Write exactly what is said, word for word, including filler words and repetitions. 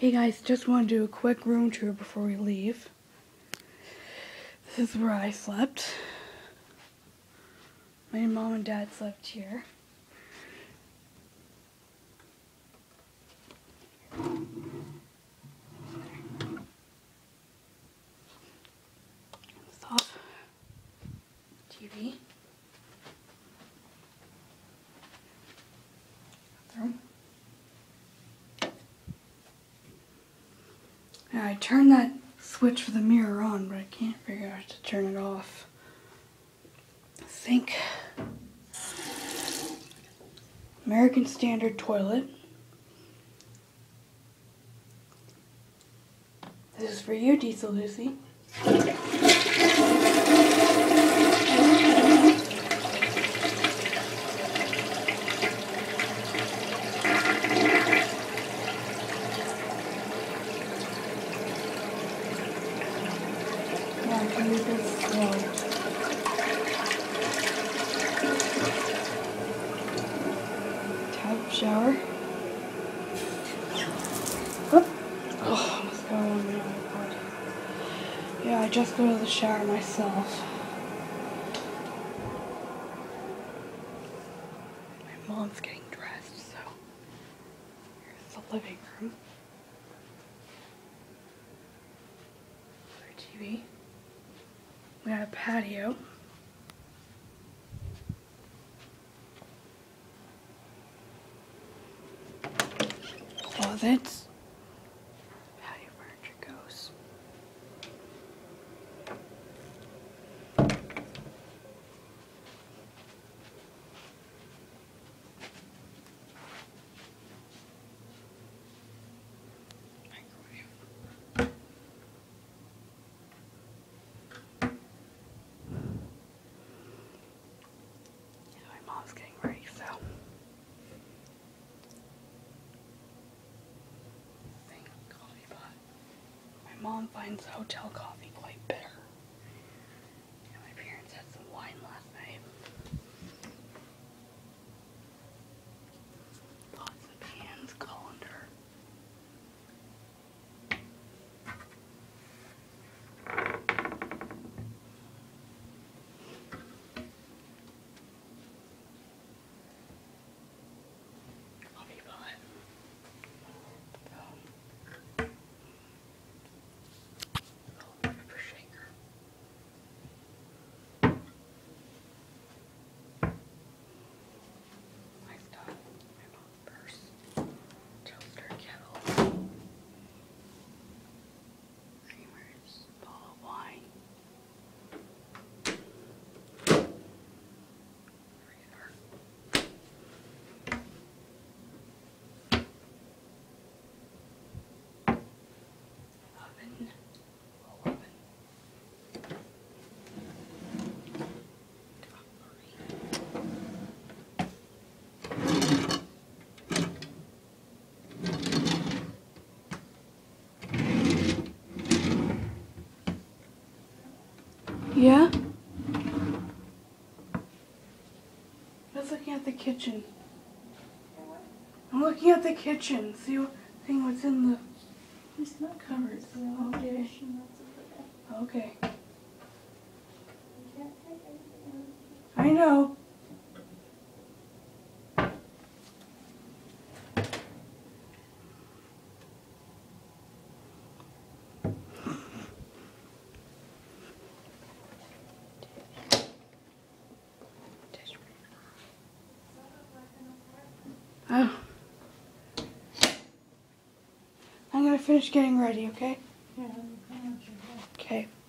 Hey guys, just want to do a quick room tour before we leave. This is where I slept. My mom and dad slept here. It's off. T V. Bathroom. Now I turned that switch for the mirror on, but I can't figure out how to turn it off. Sink. American Standard toilet. This is for you, Diesel Lucy. Yeah, I can read this slow. Shower. Oh, oh almost got on my iPod. Yeah, I just go to the shower myself. My mom's getting dressed, so here's the living room. Our T V. We got a patio. Closets. Patio furniture goes. Microwave. Yeah, my mom's getting ready, so. Mom finds hotel coffee quite bitter. Yeah, my parents had some wine last night. Pots and pans, colander. Coffee pot. Yeah? I was looking at the kitchen. I'm looking at the kitchen. See what, seeing what's in the It's not cupboards. Okay. Okay. I know. Oh. I'm gonna finish getting ready, okay? Yeah, Okay.